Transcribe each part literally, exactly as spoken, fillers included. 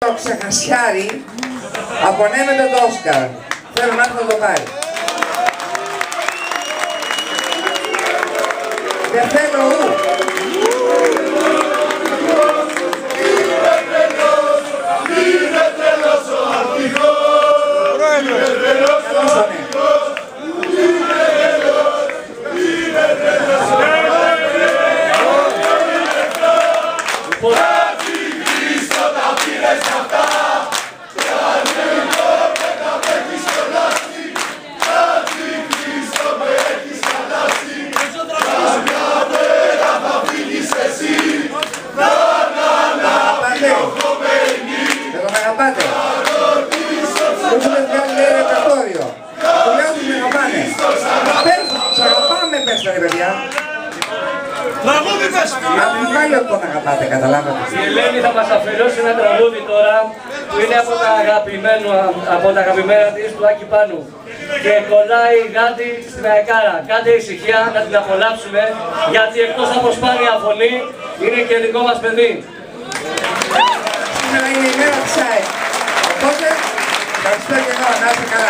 Το ξεχασιάρι απονέμεται το Όσκαρ. Θέλω να έρθω να το πάρει. Δεν θέλω ου. Η Ελένη θα μας αφιερώσει ένα τραγούδι τώρα που είναι από τα, από τα αγαπημένα της του Άκη Πάνου και κολλάει γάντι στην αεκάρα. Κάντε ησυχία να την απολαύσουμε γιατί εκτός από σπάνια φωνή είναι και δικό μας παιδί. Σήμερα είναι η μέρα της ΑΕΚ. Οπότε, ευχαριστώ και εγώ, να είστε καλά.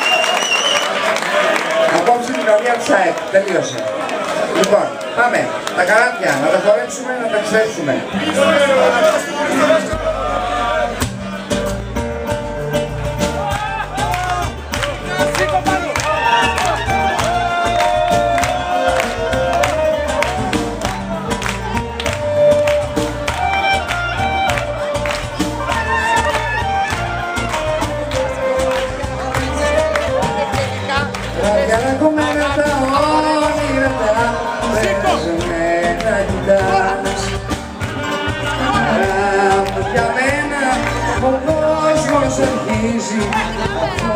Απόψε την βραδιά της ΑΕΚ. Τελείωσε. Λοιπόν, πάμε. Τα καράβια, να τα χορέψουμε, να τα ξέσουμε. Για μένα ο κόσμος αρχίζει